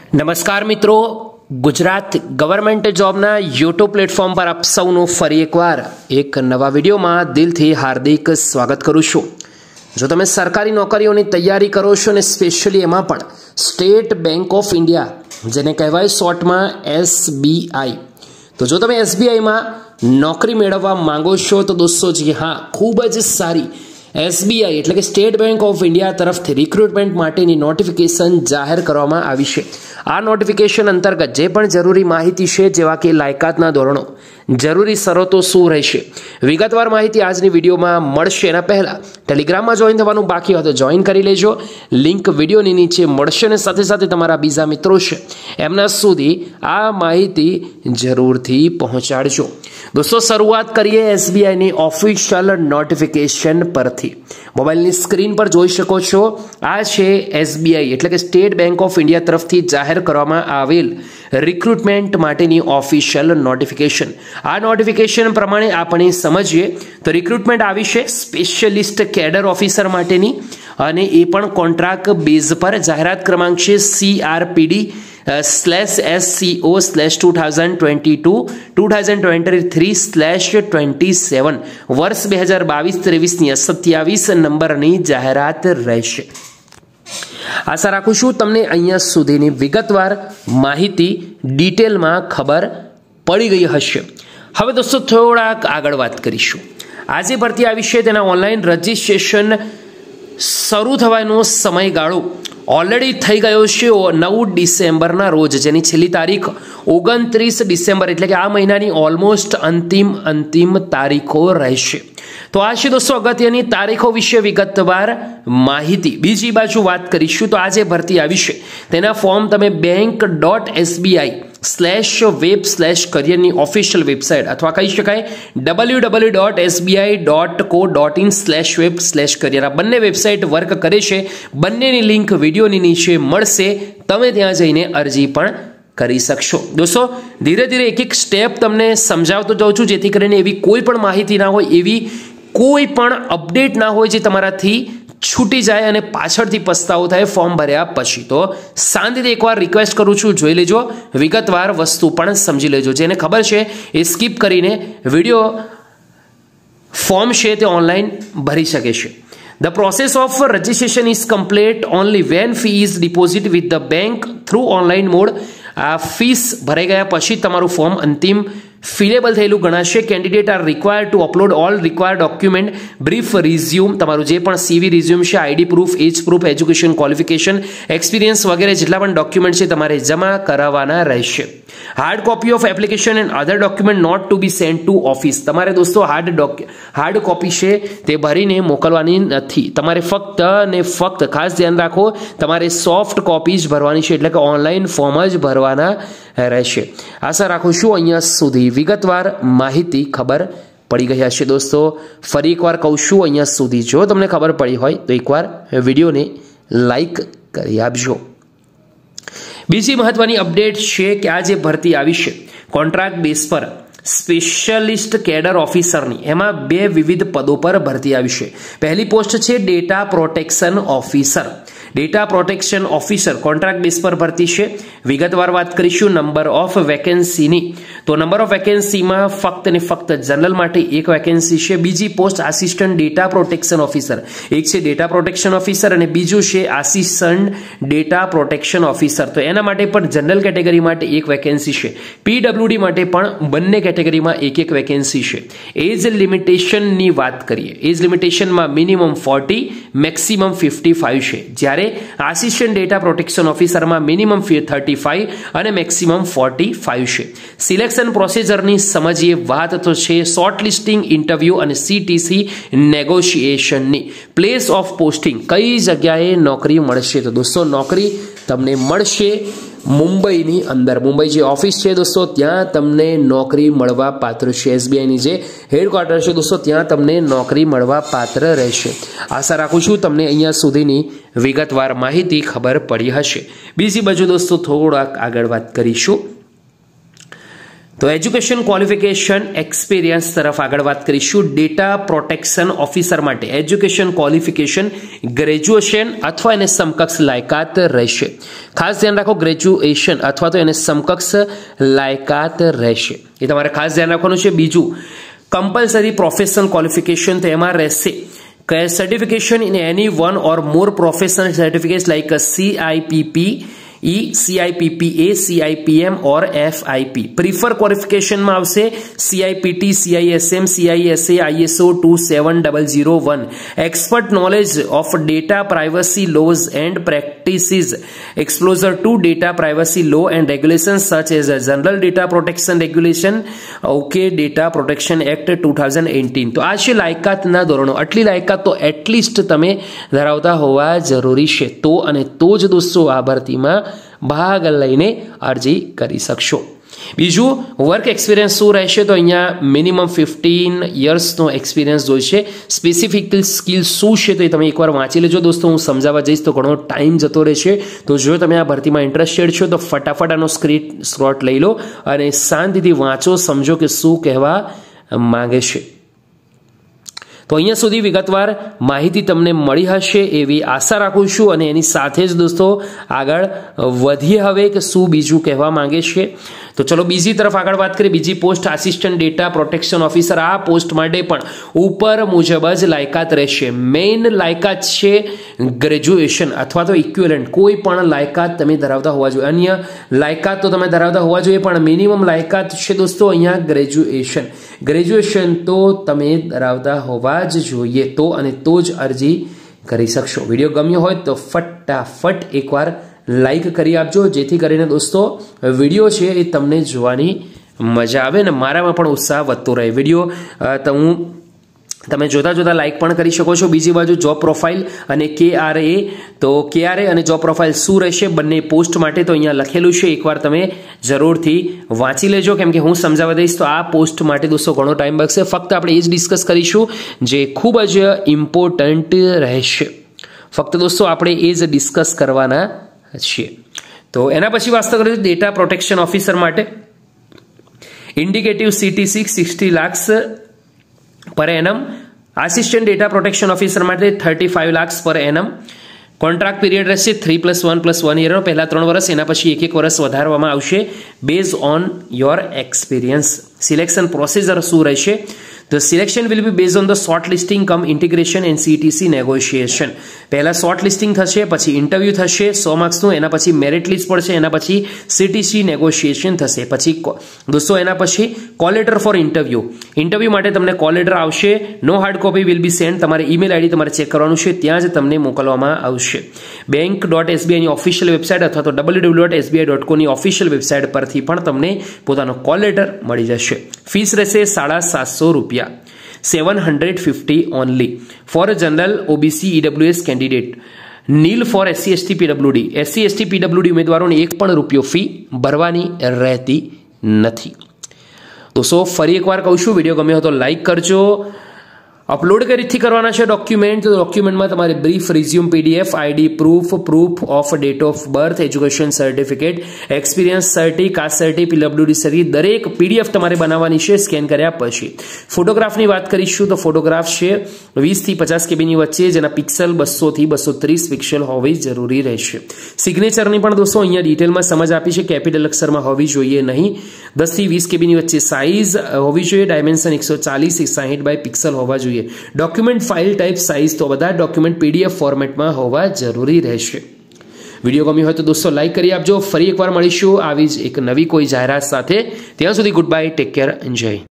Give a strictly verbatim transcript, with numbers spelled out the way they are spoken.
नमस्कार मित्रों, गुजरात गवर्नमेंट जॉबना यूट्यूब प्लेटफॉर्म पर आप सौનું ફરી એકવાર એક નવા વિડીયોમાં દિલથી હાર્દિક સ્વાગત કરું છું। જો તમે સરકારી નોકરીઓની તૈયારી કરો છો અને સ્પેશિયલી એમાં પણ સ્ટેટ બેંક ઓફ ઇન્ડિયા જેને કહેવાય શોર્ટમાં એસબીઆઈ, તો જો તમે એસબીઆઈમાં નોકરી મેળવવા માંગો છો તો દોસ્તો જી હા, ખૂબ જ સારી એસબીઆઈ એટલે કે સ્ટેટ બેંક ઓફ ઇન્ડિયા તરફથી રિક્રુટમેન્ટ માટેની નોટિફિકેશન જાહેર કરવામાં આવી છે। આ નોટિફિકેશન અંતર્ગત જે પણ જરૂરી માહિતી છે, જેવા કે લાયકાતના ધોરણો, જરૂરી શરતો શું રહેશે, વિગતવાર માહિતી આજની વિડીયોમાં મળશે। એના પહેલાં ટેલિગ્રામમાં જોઈન થવાનું બાકી હોય તો જોઈન કરી લેજો, લિંક વિડીયોની નીચે મળશે અને સાથે સાથે તમારા બીજા મિત્રો છે એમના સુધી આ માહિતી જરૂરથી પહોંચાડજો। દોસ્તો, શરૂઆત કરીએ એસબીઆઈની ઓફિશિયલ નોટિફિકેશન પરથી। મોબાઈલની સ્ક્રીન પર જોઈ શકો છો, આ છે એસબીઆઈ એટલે કે સ્ટેટ બેંક ઓફ ઇન્ડિયા તરફથી જાહેર કરવામાં આવેલ રિક્રુટમેન્ટ માટેની ઓફિશિયલ નોટિફિકેશન। આ નોટિફિકેશન પ્રમાણે આપણે સમજીએ તો રિક્રુટમેન્ટ આવી છે સ્પેશિયલિસ્ટ કેડર ઓફિસર માટેની, અને એ પણ કોન્ટ્રાક્ટ બેઝ પર। જાહેરાત ક્રમાંક છે CRPD slash SCO slash two thousand twenty two two thousand twenty three slash twenty seven વર્ષ બે હજાર બાવીસ ત્રેવીસની સત્યાવીસ નંબરની જાહેરાત રહેશે। આશા રાખું છું તમને અહીંયા સુધીની વિગતવાર માહિતી ડિટેલમાં ખબર પડી ગઈ હશે। હવે દોસ્તો થોડાક આગળ વાત કરીશું। આજે ભરતી આવી છે તેના ઓનલાઈન રજિસ્ટ્રેશન શરૂ થવાનો સમયગાળો ઓલરેડી થઈ ગયો છે નવ ડિસેમ્બરના રોજ, જેની છેલ્લી તારીખ ઓગણત્રીસ ડિસેમ્બર એટલે કે આ મહિનાની ઓલમોસ્ટ અંતિમ અંતિમ તારીખો રહેશે। તો આ છે દોસ્તો અગત્યની તારીખો વિશે વિગતવાર માહિતી। બીજી બાજુ વાત કરીશું તો આજે ભરતી આવી છે તેના ફોર્મ તમે bank dot SBI slash web slash કરિયરની ઓફિશિયલ વેબસાઇટ અથવા કહી શકાય W W dot SBI dot co dot in slash web slash career, આ બંને વેબસાઇટ વર્ક કરે છે। બંનેની લિંક વિડીયોની નીચે મળશે, તમે ત્યાં જઈને અરજી પણ કરી શકશો। દોસ્તો, ધીરે ધીરે એક એક સ્ટેપ તમને સમજાવતો જાઉં છું, જેથી કરીને એવી કોઈ પણ માહિતી ના હોય, એવી કોઈ પણ અપડેટ ના હોય જે તમારાથી છૂટી જાય અને પાછળથી પસ્તાવો થાય ફોર્મ ભર્યા પછી। તો શાંતિથી એકવાર રિક્વેસ્ટ કરું છું, જોઈ લેજો, વિગતવાર વસ્તુ પણ સમજી લેજો। જેને ખબર છે એ સ્કીપ કરીને વિડીયો ફોર્મ છે તે ઓનલાઈન ભરી શકે છે। The process of registration is complete only when fee is deposited with the bank through online mode। આ ફીસ ભરાઈ ગયા પછી તમારું ફોર્મ અંતિમ ફિલેબલ થયેલું ગણાશે। Candidate are required to upload all required document, brief resume, તમારું જે પણ સીવી રિઝ્યુમ છે, ID proof, age proof, education qualification, experience વગેરે જેટલા પણ ડોક્યુમેન્ટ છે તમારે જમા કરાવવાના રહેશે। Hard copy of application and other document not to be sent to office, તમારે દોસ્તો હાર્ડ ડોક હાર્ડ કોપી છે તે ભરીને મોકલવાની નથી, તમારે ફક્ત ને ફક્ત ખાસ ધ્યાન રાખો, તમારે સોફ્ટ કોપી જ ભરવાની છે, એટલે કે ઓનલાઈન ફોર્મ જ ભરવાના રહેશે। આશા રાખું છું અહીંયા સુધી વિગતવાર માહિતી ખબર પડી ગઈ હશે। દોસ્તો, ફરી એકવાર કહું છું, અહીંયા સુધી જો તમને ખબર પડી હોય તો એકવાર વિડીયોને લાઈક કરી આપજો। બીજી મહત્વની અપડેટ છે કે આ જે ભરતી આવી છે કોન્ટ્રાક્ટ બેઝ પર સ્પેશિયલિસ્ટ કેડર ઓફિસરની, એમાં બે વિવિધ પદો પર ભરતી આવી છે। પહેલી પોસ્ટ છે data protection officer. Data protection officer contract base પર ભરતી છે। વિગતવાર વાત કરીશું નંબર ઓફ વેકેન્સીની, તો નંબર ઓફ વેકેન્સીમાં ફક્ત ને ફક્ત જનરલ માટે એક વેકેન્સી છે। બીજી post assistant data protection officer, એક છે ડેટા પ્રોટેક્શન ઓફિસર અને બીજું છે આસિસ્ટન્ટ ડેટા પ્રોટેક્શન ઓફિસર, તો એના માટે પણ જનરલ કેટેગરી માટે એક વેકેન્સી છે। પીડબ્લ્યુડી માટે પણ બંને કેટેગરીમાં એક એક વેકેન્સી છે। એજ લિમિટેશનની વાત કરીએ, એજ લિમિટેશનમાં minimum forty maximum fifty five છે, જ્યારે આસિસ્ટન્ટ ડેટા પ્રોટેક્શન ઓફિસરમાં મિનિમમ થર્ટી ફાઈવ અને મેક્સિમમ ફોર્ટી ફાઈવ છે। સિલેક્શન પ્રોસિજરની સમજીએ વાત તો છે શોર્ટ લિસ્ટિંગ, ઇન્ટરવ્યુ અને સીટીસી નેગોશિએશનની। પ્લેસ ઓફ પોસ્ટિંગ, કઈ જગ્યાએ નોકરી મળશે, તો દોસ્તો નોકરી તમને મળશે મુંબઈની અંદર। મુંબઈ જે ઓફિસ છે દોસ્તો ત્યાં તમને નોકરી મળવા પાત્ર છે। એસબીઆઈની જે હેડક્વાર્ટર છે દોસ્તો ત્યાં તમને નોકરી મળવા પાત્ર રહેશે। આશા રાખું છું તમને અહીંયા સુધીની વિગતવાર માહિતી ખબર પડી હશે। બીજી બાજુ દોસ્તો થોડાક આગળ વાત કરીશું तो एज्युकेशन क्वॉलिफिकेशन एक्सपीरियंस तरफ आगळ वात करीशुं। डेटा प्रोटेक्शन ऑफिसर माटे एज्युकेशन क्वॉलिफिकेशन ग्रेज्युएशन अथवा एने समकक्ष लायकात रहेशे। खास ध्यान राखो, ग्रेज्युएशन अथवा तो एने समकक्ष लायकात रहेशे, ए तमारे खास ध्यान राखवानुं छे। बीजुं कंपल्सरी प्रोफेशनल क्वॉलिफिकेशन तो एमां रहेशे certification in any one or more professional certificates like C I P P E, C I P P A, C I P M or F I P. Prefer qualification में आवशे C I P T, C I S M, C I S A, I S O two seven double zero one. Expert knowledge of data privacy laws and practices exposure to data privacy law and regulation such as general data protection regulation, okay, data protection act two thousand eighteen. तो आ छे लायकातना धोरणो। आटली लायकात तो at least तमे धरावता होवा जरूरी छे, तो अने तो ज दोस्तों आ भरतीमां भाग लईने अरजी करी शकशो। बीजू वर्क एक्सपीरियंस शू रहेशे, तो अहींया मिनिमम फिफ्टीन इयर्स नो एक्सपीरियंस जोईशे। स्पेसिफिक स्किल शू छे तो तमे एकवार वांची लेजो दोस्तों। हूँ समजाववा जईश तो घणो टाइम जतो रहेशे। तो जो तमे आ भरतीमां इंटरेस्टेड छो तो फटाफट आनो स्क्रीनशॉट लई लो अने शांतिथी वांचो, समझो के शुं कहेवा मांगे छे। तो अहींया सुधी विगतवार माहिती तमने मळी हशे एवी आशा राखुं छुं अने एनी साथे ज दोस्तों आगळ वधीए हवे के शुं बीजुं कहेवा मांगे छे। तो चलो बीजी तरफ आगळ बात करीए। बीजी post assistant data protection officer. आ पोस्ट माटे पण उपर मुजब ज लायकात रहेशे। मेन लायकात छे ग्रेज्युएशन अथवा तो इक्विवेलेंट, कोई पण लायकात तमे धरावता होवा जोईए। अन्य लायकात तो तमे धरावता होवा जोईए, पण मिनिमम लायकात छे दोस्तों अहींया ग्रेज्युएशन। ग्रेज्युएशन तो तमे धरावता होवा ज जोईए, तो अने तो ज अरजी करी शकशो। विडियो गम्यो होय तो फटाफट एकवार लाइक करी आपजो, जेथी करीने दोस्तों विडियो छे ए तमने जोवानी मजा आवे ने मारामां पण उत्साह वधतो रहे। विडियो तो हूँ તમે જોતા જોતા લાઇક પણ કરી શકો છો। બીજી બાજુ જોબ પ્રોફાઇલ અને કે આર એ, તો કે આર એ અને જોબ પ્રોફાઇલ શું રહેશે બંને પોસ્ટ માટે તો અહીંયા લખેલું છે, એકવાર તમે જરૂરથી વાંચી લેજો, કેમ કે હું સમજાવવા દઈશ તો આ પોસ્ટ માટે દોસ્તો ઘણો ટાઈમ લાગશે। ફક્ત આપણે એ જ ડિસ્કસ કરીશું જે ખૂબ જ ઇમ્પોર્ટન્ટ રહેશે। ફક્ત દોસ્તો આપણે એ જ ડિસ્કસ કરવાના છીએ। તો એના પછી વાત કરીએ ડેટા પ્રોટેક્શન ઓફિસર માટે indicative CTC sixty lakh per annum. Assistant data protection officer माटे thirty five lakh per annum. Contract period रहेशे three plus one plus one year. पहला त्रण वर्ष, एना पछी एक एक वर्ष वधारवामां आवशे based on your experience. Selection procedure शुं रहेशे? The selection will be based on the shortlisting come integration and C T C negotiation। पहला शॉर्टलिस्टिंग थशे, पछी इंटरव्यू थशे सौ मार्क्स नु, एना पछी मेरिट लिस्ट पड़शे, एना पछी सीटीसी नेगोशिएशन थशे, पछी दोस्तों एना पछी call letter for interview. Interview माटे तमने कॉल लेटर आवशे। No hard copy will be send. तमारे ईमेल आईडी तमारे चेक करवानुं छे, त्यां ज तमने मोकलवामां आवशे। बैंक डॉट एसबीआई ની ઓફિશિયલ વેબસાઇટ અથવા તો W W W dot SBI dot com ની ઓફિશિયલ વેબસાઇટ પરથી પણ તમને પોતાનો કોલ લેટર મળી જશે। ફીસ રહેશે સાડા સાતસો રૂપિયા, seven hundred fifty only for general OBC EWS candidate, nil for SC ST PWD. SC ST PWD उम्मीदवारों ने एक पण रुपयो फी भरवानी रहती नहीं। दोस्तों फरी एक बार कहूं छुं, विडियो गम्यो हो तो लाइक करजो। अपलोड कई रीतथी करवाना छे डॉक्यूमेंट, तो डॉक्यूमेंट में तमारे brief resume PDF, ID proof, proof of date of birth, education certificate, experience certi, caste certi, PWD certi दरेक पीडीएफ तमारे बनावानी छे स्केन कर्या पछी। फोटोग्राफनी वात करीशुं तो फोटोग्राफ छे वीस थी पचास केबीनी वच्चे, जेना पिक्सल बसो थी बसो तीस पिक्सल होवी जरूरी रहेशे। सिग्नेचरनी पण दोस्तों अहींया डिटेलमां समज आपी छे, केपिटल अक्षरमां होवी जोईए नहीं। दस थी वीस केबीनी वच्चे साइज होवी जोईए, डायमेंशन एक सौ चालीस साठ बाय पिक्सल होवा जोईए। डॉक्यूमेंट फाइल टाइप साइज तो बधा डॉक्यूमेंट पीडीएफ फॉर्मेट में होवा जरूरी रहेशे। विडियो गम्यो होय तो दोस्तों लाइक करी आपजो। फरी एकवार मळीशुं आवी ज एक नवी कोई जाहेरात साथे। त्यां सुधी good bye, take care, enjoy.